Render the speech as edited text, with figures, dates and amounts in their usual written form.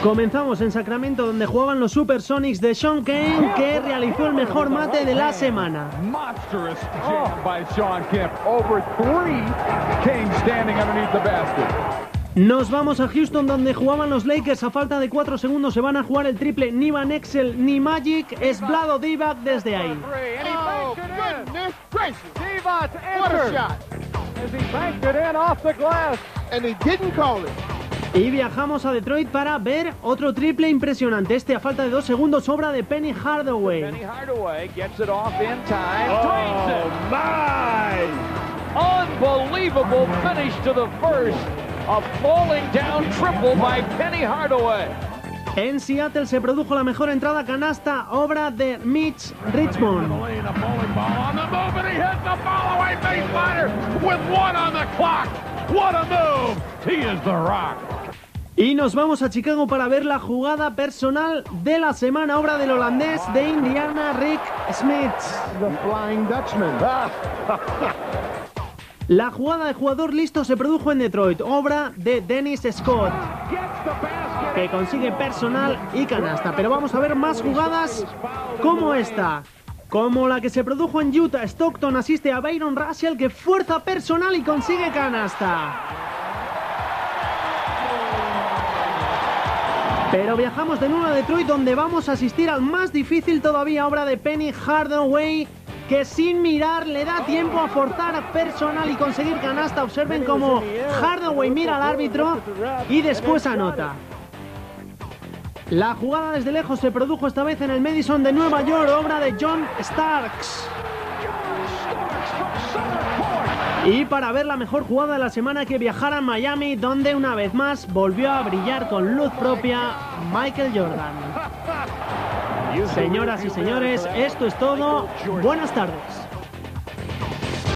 Comenzamos en Sacramento, donde jugaban los Supersonics de Sean Kemp, que realizó el mejor mate de la semana. Monstrous jam by Sean Kemp. Over 3 came standing underneath the basket. Nos vamos a Houston, donde jugaban los Lakers. A falta de 4 segundos se van a jugar el triple. Ni Van Exel ni Magic. Es Vlado Divac desde ahí. Oh, goodness gracious. Divac, what a shot. As he banked it in off the glass. And he didn't call it. Y viajamos a Detroit para ver otro triple impresionante. Este a falta de 2 segundos, obra de Penny Hardaway. Penny Hardaway gets it off in time. Oh, my! Unbelievable finish to the first. A falling down triple by Penny Hardaway. En Seattle se produjo la mejor entrada canasta, obra de Mitch Richmond. Y nos vamos a Chicago para ver la jugada personal de la semana, obra del holandés de Indiana, Rick Smith. The Flying Dutchman. La jugada de jugador listo se produjo en Detroit, obra de Dennis Scott, que consigue personal y canasta. Pero vamos a ver más jugadas como esta, como la que se produjo en Utah. Stockton asiste a Byron Russell, que fuerza personal y consigue canasta. Pero viajamos de nuevo a Detroit, donde vamos a asistir al más difícil todavía, obra de Penny Hardaway, que sin mirar le da tiempo a forzar a personal y conseguir canasta. Observen cómo Hardaway mira al árbitro y después anota. La jugada desde lejos se produjo esta vez en el Madison de Nueva York, obra de John Starks. Y para ver la mejor jugada de la semana, hay que viajar a Miami, donde una vez más volvió a brillar con luz propia Michael Jordan. Señoras y señores, esto es todo. Buenas tardes.